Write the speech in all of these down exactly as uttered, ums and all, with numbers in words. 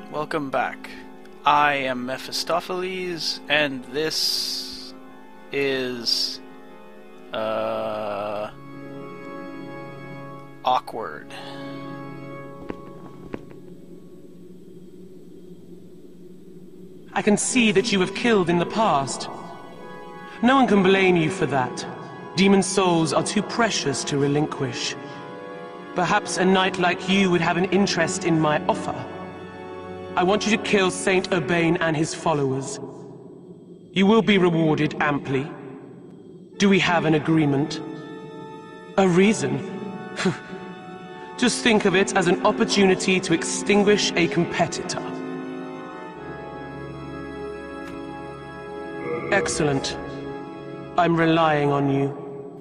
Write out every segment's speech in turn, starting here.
welcome back. I am Mephistopheles, and this is... Uh... awkward. I can see that you have killed in the past. No one can blame you for that. Demon souls are too precious to relinquish. Perhaps a knight like you would have an interest in my offer. I want you to kill Saint Urbain and his followers. You will be rewarded amply. Do we have an agreement? A reason? Just think of it as an opportunity to extinguish a competitor. Excellent. I'm relying on you.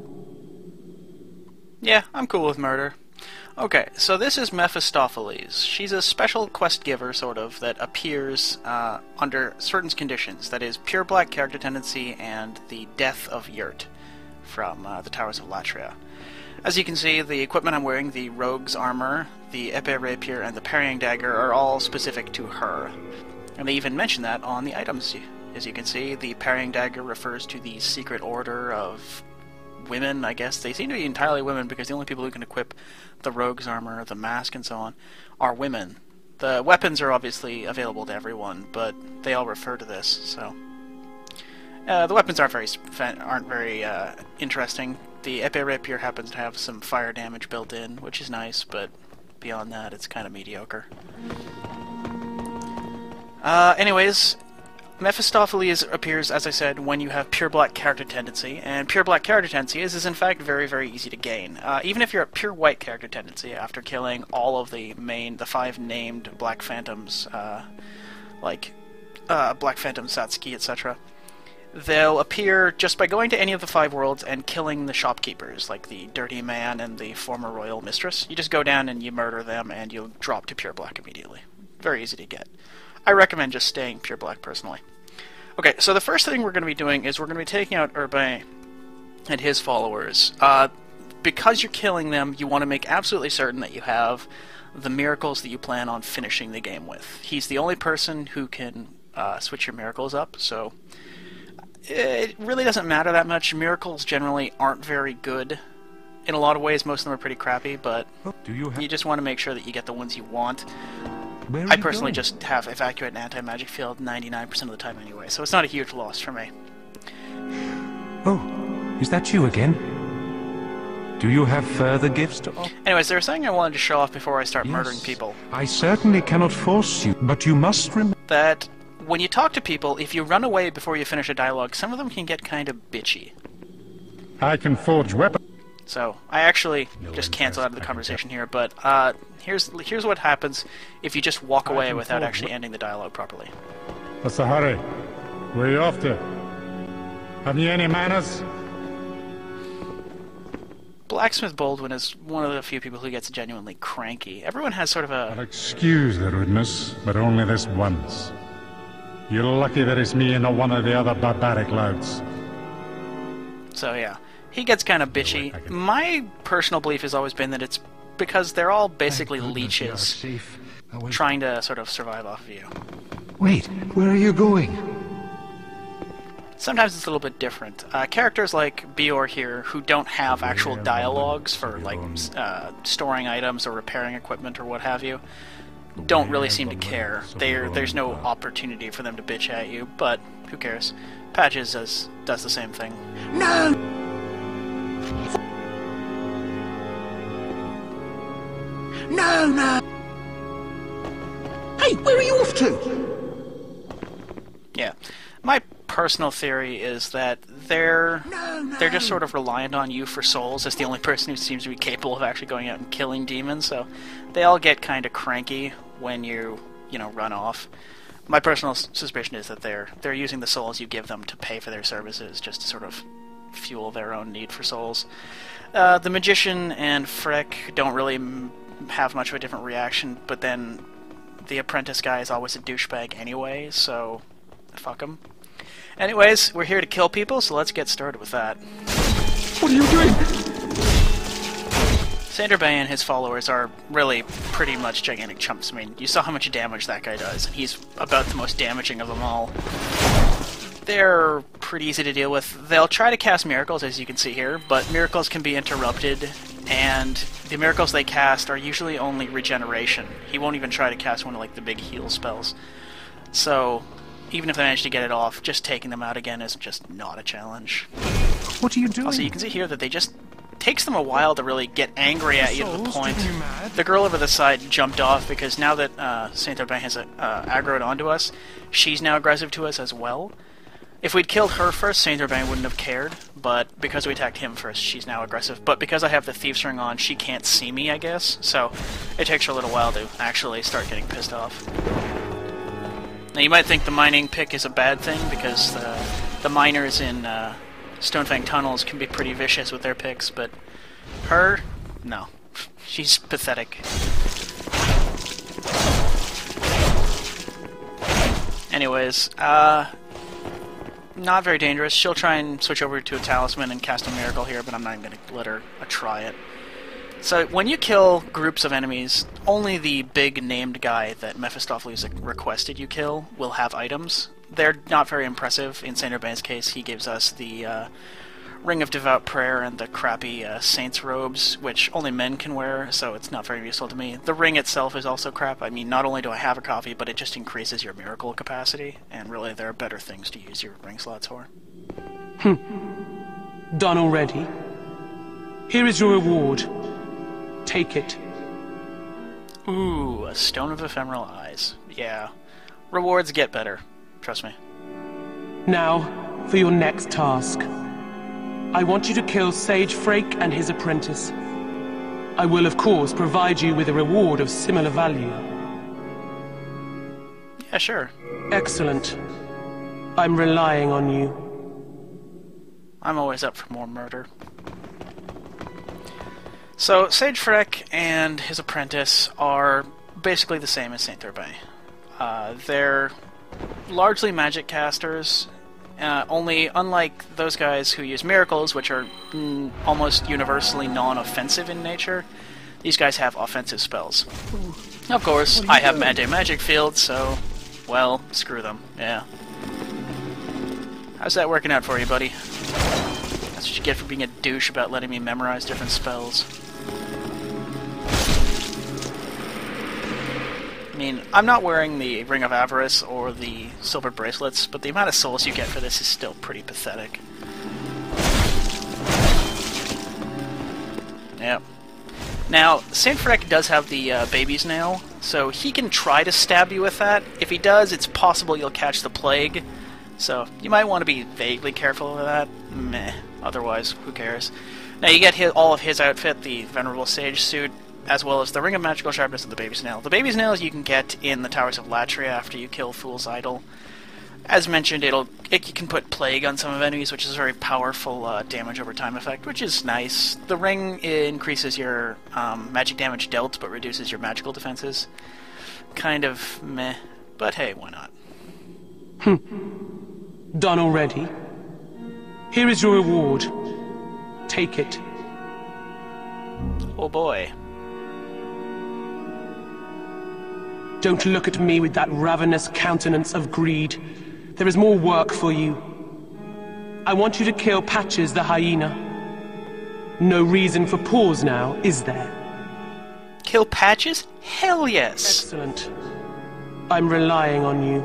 Yeah, I'm cool with murder. Okay, so this is Mephistopheles. She's a special quest giver, sort of, that appears uh, under certain conditions. That is, pure black character tendency and the death of Yurt from uh, the Towers of Latria. As you can see, the equipment I'm wearing, the rogue's armor, the épée rapier, and the parrying dagger are all specific to her. And they even mention that on the items. As you can see, the parrying dagger refers to the secret order of women, I guess. They seem to be entirely women because the only people who can equip the rogue's armor, the mask, and so on are women. The weapons are obviously available to everyone, but they all refer to this, so... Uh, the weapons aren't very aren't very uh, interesting. The épée rapier happens to have some fire damage built in, which is nice, but beyond that, it's kind of mediocre. Uh, anyways, Mephistopheles appears, as I said, when you have pure black character tendency, and pure black character tendency is, is in fact very, very easy to gain. Uh, even if you're at pure white character tendency, after killing all of the main, the five named Black Phantoms, uh, like uh, Black Phantom, Satsuki, et cetera, they'll appear just by going to any of the five worlds and killing the shopkeepers, like the Dirty Man and the former Royal Mistress. You just go down and you murder them, and you'll drop to pure black immediately. Very easy to get. I recommend just staying pure black, personally. Okay, so the first thing we're going to be doing is we're going to be taking out Urbain and his followers. Uh, because you're killing them, you want to make absolutely certain that you have the miracles that you plan on finishing the game with. He's the only person who can uh, switch your miracles up, so it really doesn't matter that much. Miracles generally aren't very good. In a lot of ways, most of them are pretty crappy, but Do you, you just want to make sure that you get the ones you want. Where are I you personally going? just have Evacuate and Anti-Magic Field ninety-nine percent of the time anyway, so it's not a huge loss for me. Oh, is that you again? Do you have further gifts to offer? Anyways, there was something I wanted to show off before I start Yes. murdering people. I certainly cannot force you, but you must remember. That when you talk to people, if you run away before you finish a dialogue, some of them can get kind of bitchy. I can forge weapons. So, I actually just cancel out of the conversation here, but uh, here's here's what happens if you just walk away without actually ending the dialogue properly. What's the hurry? Where are you off to? Have you any manners? Blacksmith Baldwin is one of the few people who gets genuinely cranky. Everyone has sort of I'll a... excuse the rudeness, but only this once. You're lucky that it's me and not one of the other barbaric louts. So yeah, he gets kind of bitchy. My personal belief has always been that it's because they're all basically leeches trying to sort of survive off of you. Wait, where are you going? Sometimes it's a little bit different. Uh, characters like Bior here, who don't have actual dialogues for like uh, storing items or repairing equipment or what have you, don't really seem to care. There, there's no opportunity for them to bitch at you, but who cares? Patches does, does the same thing. No! No, no! Hey, where are you off to? Yeah. My personal theory is that they're No, no. they're just sort of reliant on you for souls as the only person who seems to be capable of actually going out and killing demons, so they all get kind of cranky when you, you know, run off. My personal s suspicion is that they're they're using the souls you give them to pay for their services, just to sort of fuel their own need for souls. Uh, the Magician and Freck don't really m have much of a different reaction, but then the Apprentice guy is always a douchebag anyway, so fuck him. Anyways, we're here to kill people, so let's get started with that. What are you doing? Saint Urbain and his followers are really pretty much gigantic chumps. I mean, you saw how much damage that guy does, and he's about the most damaging of them all. They're pretty easy to deal with. They'll try to cast miracles, as you can see here, but miracles can be interrupted, and the miracles they cast are usually only regeneration. He won't even try to cast one of like the big heal spells. So, even if they manage to get it off, just taking them out again is just not a challenge. What are you doing? Also, you can see here that they just... takes them a while to really get angry at you to the point. The girl over the side jumped off because now that uh, Saint Urbain has uh, aggroed onto us, she's now aggressive to us as well. If we'd killed her first, Saint Urbain wouldn't have cared, but because we attacked him first, she's now aggressive. But because I have the Thief's Ring on, she can't see me, I guess, so it takes her a little while to actually start getting pissed off. Now you might think the mining pick is a bad thing, because the, the miners in uh, Stonefang Tunnels can be pretty vicious with their picks, but her, no. She's pathetic. Anyways, uh... not very dangerous. She'll try and switch over to a talisman and cast a miracle here, but I'm not even going to let her uh, try it. So when you kill groups of enemies, only the big named guy that Mephistopheles requested you kill will have items. They're not very impressive. In Saint Urbain's case, he gives us the uh, Ring of Devout Prayer and the crappy uh, Saint's robes, which only men can wear, so it's not very useful to me. The ring itself is also crap. I mean, not only do I have a copy, but it just increases your miracle capacity, and really there are better things to use your ring slots for. Hmm. Done already? Here is your reward. Take it. Ooh, a Stone of Ephemeral Eyes. Yeah. Rewards get better. Trust me. Now, for your next task. I want you to kill Sage Frake and his apprentice. I will, of course, provide you with a reward of similar value. Yeah, sure. Excellent. I'm relying on you. I'm always up for more murder. So, Sage Frake and his apprentice are basically the same as Saint Urbain. Uh, they're largely magic casters, uh, only unlike those guys who use miracles, which are mm, almost universally non-offensive in nature, these guys have offensive spells. Of course, I have anti-magic field, so, well, screw them, yeah. How's that working out for you, buddy? That's what you get for being a douche about letting me memorize different spells. I mean, I'm not wearing the Ring of Avarice or the silver bracelets, but the amount of souls you get for this is still pretty pathetic. Yep. Now, Saint Frake does have the uh, baby's nail, so he can try to stab you with that. If he does, it's possible you'll catch the plague, so you might want to be vaguely careful of that. Meh. Otherwise, who cares? Now, you get his, all of his outfit, the Venerable Sage suit, as well as the Ring of Magical Sharpness and the Baby's Nail. The Baby's Nails you can get in the Towers of Latria after you kill Fool's Idol. As mentioned, it'll it you can put Plague on some of enemies, which is a very powerful uh, damage over time effect, which is nice. The ring increases your um, magic damage dealt, but reduces your magical defenses. Kind of meh, but hey, why not? Hmm. Done already? Here is your reward. Take it. Oh boy. Don't look at me with that ravenous countenance of greed. There is more work for you. I want you to kill Patches the hyena. No reason for pause now, is there? Kill Patches? Hell yes! Excellent. I'm relying on you.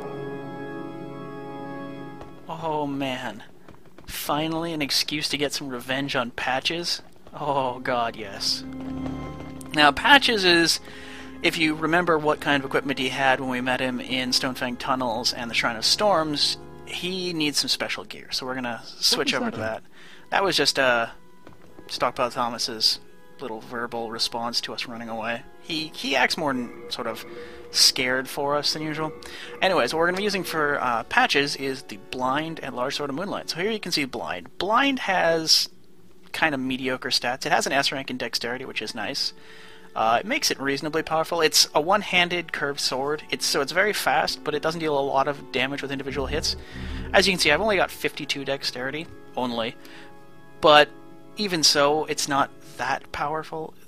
Oh man. Finally an excuse to get some revenge on Patches? Oh god, yes. Now, Patches is... if you remember what kind of equipment he had when we met him in Stonefang Tunnels and the Shrine of Storms, he needs some special gear, so we're gonna switch over to that. That was just uh, Stockpile Thomas's little verbal response to us running away. He he acts more sort of scared for us than usual. Anyways, what we're gonna be using for uh, Patches is the Blind and Large Sword of Moonlight. So here you can see Blind. Blind has kind of mediocre stats. It has an S rank in Dexterity, which is nice. Uh, it makes it reasonably powerful. It's a one-handed curved sword, it's so it's very fast, but it doesn't deal a lot of damage with individual hits. As you can see, I've only got fifty-two dexterity, only, but even so, it's not that powerful.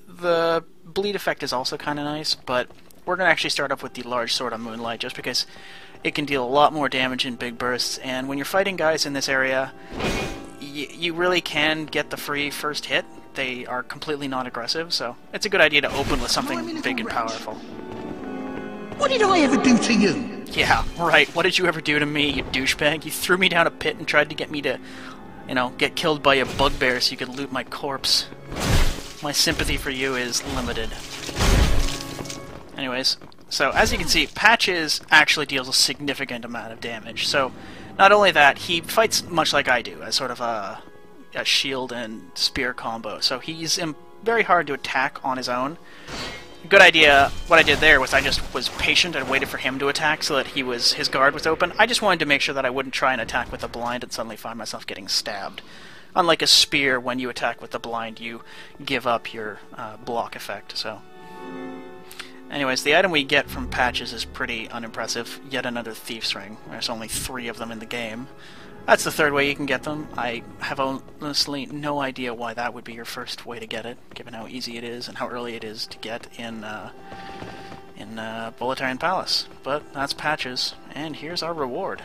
the bleed effect is also kind of nice, but we're going to actually start off with the large sword on Moonlight, just because it can deal a lot more damage in big bursts, and when you're fighting guys in this area, y you really can get the free first hit. They are completely non-aggressive, so it's a good idea to open with something big and powerful. What did I ever do to you? Yeah, right. What did you ever do to me, you douchebag? You threw me down a pit and tried to get me to, you know, get killed by a bugbear so you could loot my corpse. My sympathy for you is limited. Anyways, so as you can see, Patches actually deals a significant amount of damage. So, not only that, he fights much like I do, as sort of a, a shield and spear combo. So he's um, very hard to attack on his own. Good idea. What I did there was I just was patient and waited for him to attack so that he was his guard was open. I just wanted to make sure that I wouldn't try and attack with a blind and suddenly find myself getting stabbed. Unlike a spear, when you attack with the blind, you give up your uh, block effect. So, anyways, the item we get from Patches is pretty unimpressive. Yet another Thief's Ring. There's only three of them in the game. That's the third way you can get them. I have honestly no idea why that would be your first way to get it, given how easy it is and how early it is to get in uh, in uh, Boletarian Palace. But that's Patches, and here's our reward.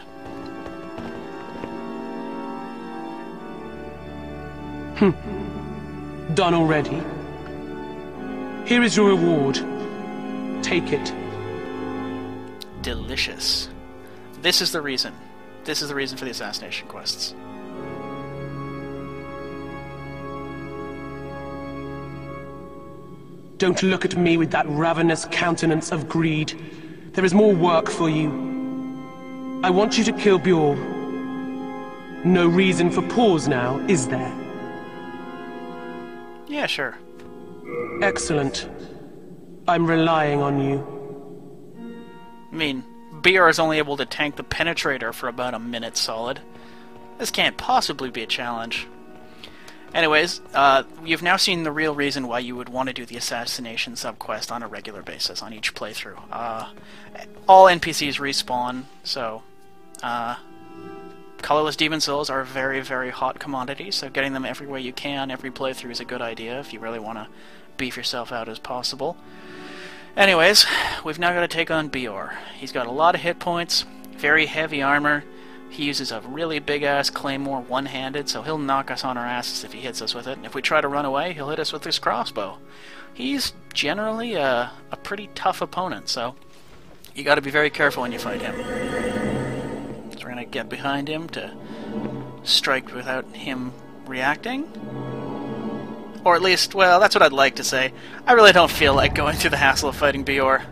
Hmm. Done already? Here is your reward. Take it. Delicious. This is the reason. This is the reason for the assassination quests. Don't look at me with that ravenous countenance of greed. There is more work for you. I want you to kill Bjorn. No reason for pause now, is there? Yeah, sure. Excellent. I'm relying on you. I mean, B R is only able to tank the Penetrator for about a minute solid. This can't possibly be a challenge. Anyways, uh, you've now seen the real reason why you would want to do the assassination subquest on a regular basis on each playthrough. Uh, all N P Cs respawn, so uh, colorless demon souls are a very, very hot commodity, so getting them every way you can, every playthrough is a good idea if you really want to beef yourself out as possible. Anyways, we've now got to take on Bior. He's got a lot of hit points, very heavy armor. He uses a really big-ass claymore one-handed, so he'll knock us on our asses if he hits us with it. And if we try to run away, he'll hit us with his crossbow. He's generally a, a pretty tough opponent, so you got to be very careful when you fight him. So we're going to get behind him to strike without him reacting. Or at least, well, that's what I'd like to say. I really don't feel like going through the hassle of fighting Bior.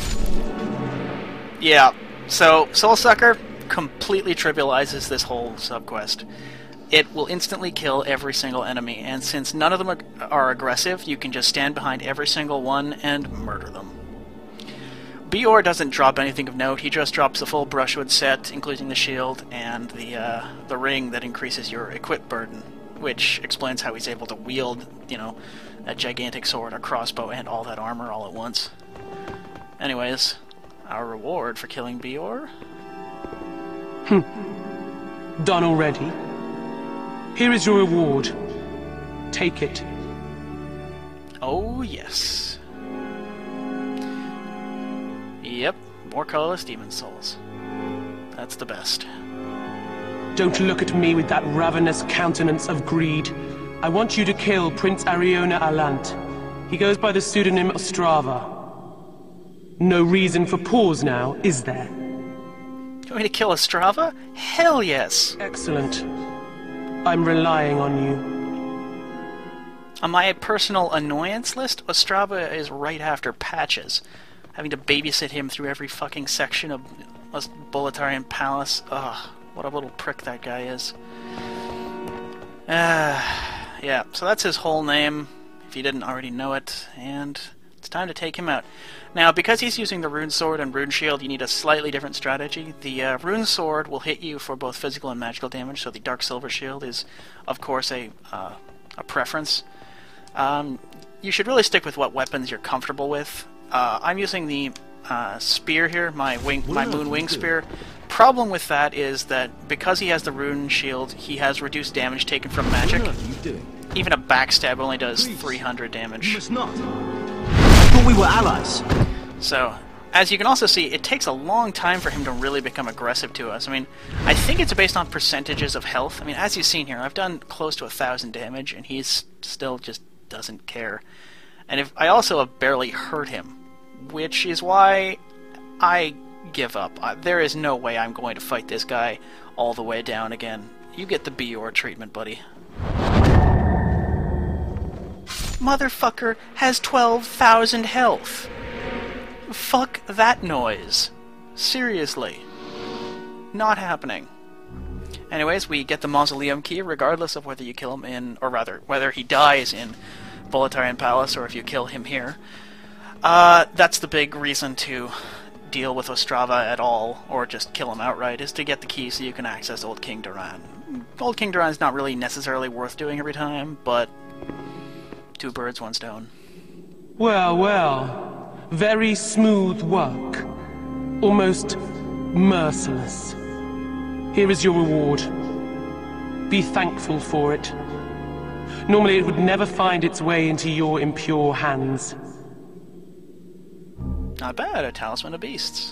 Yeah, so Soulsucker completely trivializes this whole subquest. It will instantly kill every single enemy, and since none of them are aggressive, you can just stand behind every single one and murder them. Bior doesn't drop anything of note. He just drops the full brushwood set, including the shield and the uh, the ring that increases your equip burden, which explains how he's able to wield, you know, a gigantic sword, a crossbow, and all that armor all at once. Anyways, our reward for killing Bior? Hmm. Done already? Here is your reward. Take it. Oh, yes. Yep, more colorless demon souls. That's the best. Don't look at me with that ravenous countenance of greed. I want you to kill Prince Ariona Alant. He goes by the pseudonym Ostrava. No reason for pause now, is there? You want me to kill Ostrava? Hell yes! Excellent. I'm relying on you. On my personal annoyance list, Ostrava is right after Patches. Having to babysit him through every fucking section of Boletarian Palace. Ugh, what a little prick that guy is. Uh, yeah, so that's his whole name, if you didn't already know it, and it's time to take him out. Now, because he's using the Rune Sword and Rune Shield, you need a slightly different strategy. The uh, Rune Sword will hit you for both physical and magical damage, so the Dark Silver Shield is, of course, a, uh, a preference. Um, you should really stick with what weapons you're comfortable with. Uh, I'm using the uh, spear here, my wing, my Moon Wing Spear. Problem with that is that because he has the Rune Shield, he has reduced damage taken from magic. What are you doing? even a backstab only does three hundred You damage. must not. I thought we were allies. So, as you can also see, it takes a long time for him to really become aggressive to us. I mean, I think it's based on percentages of health. I mean, as you've seen here, I've done close to a thousand damage, and he's still just doesn't care. And if I also have barely hurt him, which is why I give up. Uh, there is no way I'm going to fight this guy all the way down again. You get the Bior treatment, buddy. Motherfucker has twelve thousand health. Fuck that noise. Seriously. Not happening. Anyways, we get the Mausoleum key regardless of whether you kill him in, or rather, whether he dies in Boletarian Palace or if you kill him here. Uh, that's the big reason to deal with Ostrava at all, or just kill him outright, is to get the key so you can access Old King Duran. Old King Duran is not really necessarily worth doing every time, but two birds, one stone. Well, well. Very smooth work. Almost merciless. Here is your reward. Be thankful for it. Normally it would never find its way into your impure hands. Not bad, a Talisman of Beasts.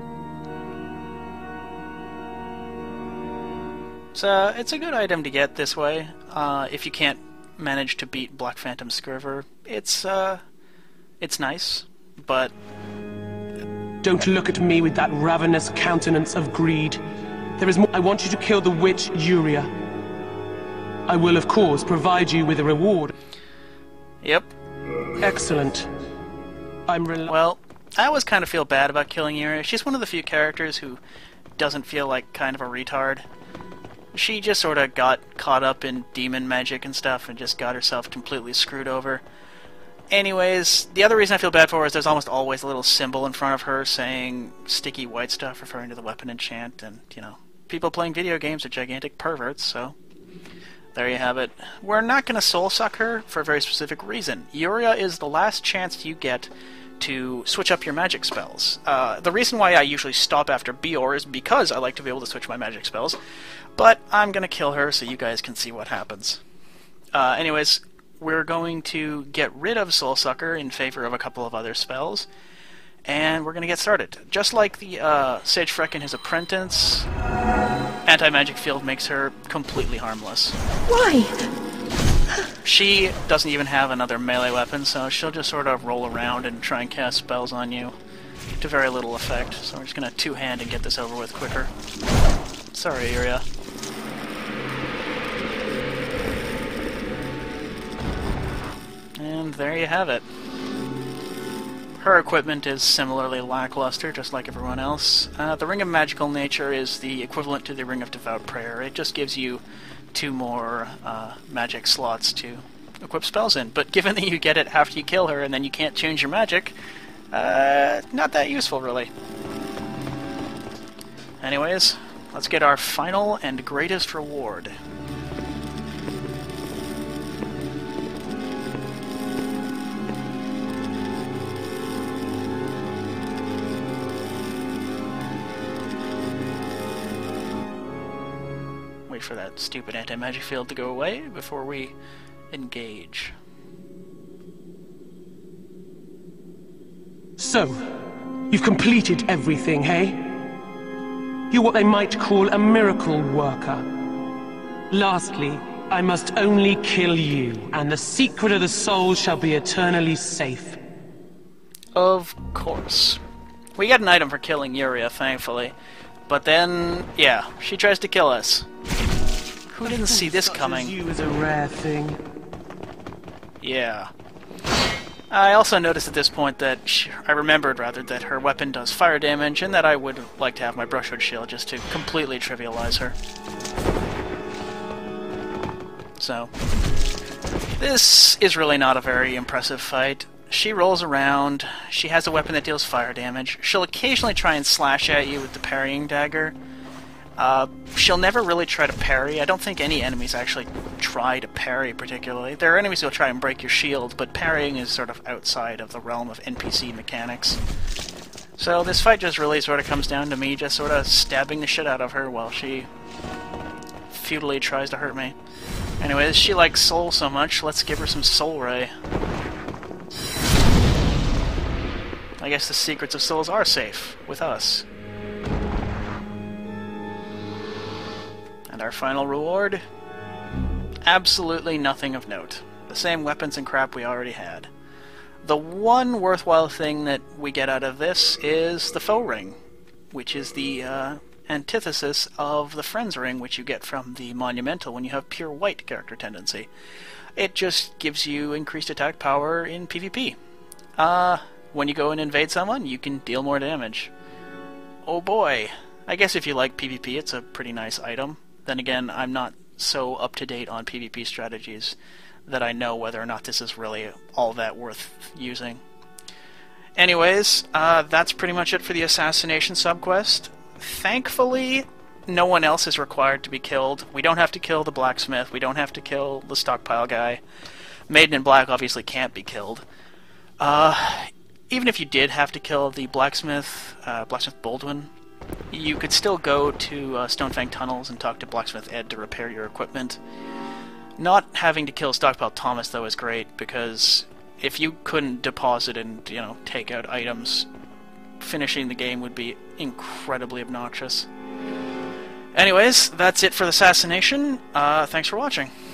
So, it's a good item to get this way. Uh, if you can't manage to beat Black Phantom Scriver, it's, uh, it's nice, but... Don't look at me with that ravenous countenance of greed. There is more. I want you to kill the witch Yuria. I will, of course, provide you with a reward. Yep. Excellent. I'm rel- Well, I always kind of feel bad about killing Yuria. She's one of the few characters who doesn't feel like kind of a retard. She just sort of got caught up in demon magic and stuff and just got herself completely screwed over. Anyways, the other reason I feel bad for her is there's almost always a little symbol in front of her saying sticky white stuff referring to the weapon enchant, and, you know, people playing video games are gigantic perverts, so there you have it. We're not going to soul suck her for a very specific reason. Yuria is the last chance you get to switch up your magic spells. Uh, the reason why I usually stop after Bior is because I like to be able to switch my magic spells, but I'm going to kill her so you guys can see what happens. Uh, anyways, we're going to get rid of Soul Sucker in favor of a couple of other spells, and we're going to get started. Just like the uh, Sage Freck and his apprentice, Anti-Magic Field makes her completely harmless. Why? She doesn't even have another melee weapon, so she'll just sort of roll around and try and cast spells on you to very little effect. So we're just going to two-hand and get this over with quicker. Sorry, Yuria. And there you have it. Her equipment is similarly lackluster, just like everyone else. Uh, the Ring of Magical Nature is the equivalent to the Ring of Devout Prayer. It just gives you two more uh, magic slots to equip spells in. But given that you get it after you kill her and then you can't change your magic, uh, not that useful, really. Anyways, let's get our final and greatest reward. Wait for that stupid anti-magic field to go away before we engage. So, you've completed everything, hey? You're what they might call a miracle worker. Lastly, I must only kill you, and the secret of the soul shall be eternally safe. Of course. We get an item for killing Yuria, thankfully. But then, yeah, she tries to kill us. Who didn't see this coming? You is a rare thing. Yeah. I also noticed at this point that she, I remembered rather that her weapon does fire damage, and that I would like to have my brushwood shield just to completely trivialize her. So, this is really not a very impressive fight. She rolls around, she has a weapon that deals fire damage, she'll occasionally try and slash at you with the parrying dagger. Uh, she'll never really try to parry. I don't think any enemies actually try to parry particularly. There are enemies who'll try and break your shield, but parrying is sort of outside of the realm of N P C mechanics. So this fight just really sort of comes down to me just sort of stabbing the shit out of her while she futilely tries to hurt me. Anyways, she likes soul so much, let's give her some soul ray. I guess the secrets of souls are safe with us. And our final reward? Absolutely nothing of note. The same weapons and crap we already had. The one worthwhile thing that we get out of this is the foe ring, which is the uh, antithesis of the friends ring, which you get from the monumental when you have pure white character tendency. It just gives you increased attack power in PvP. Uh, when you go and invade someone, you can deal more damage. Oh boy. I guess if you like PvP, it's a pretty nice item. Then again, I'm not so up-to-date on PvP strategies that I know whether or not this is really all that worth using. Anyways, uh, that's pretty much it for the assassination subquest. Thankfully, no one else is required to be killed. We don't have to kill the blacksmith, we don't have to kill the stockpile guy. Maiden in Black obviously can't be killed. Uh, even if you did have to kill the blacksmith, uh, Blacksmith Baldwin, you could still go to uh, Stonefang Tunnels and talk to Blacksmith Ed to repair your equipment. Not having to kill Stockpile Thomas, though, is great, because if you couldn't deposit and, you know, take out items, finishing the game would be incredibly obnoxious. Anyways, that's it for the assassination. Uh, thanks for watching.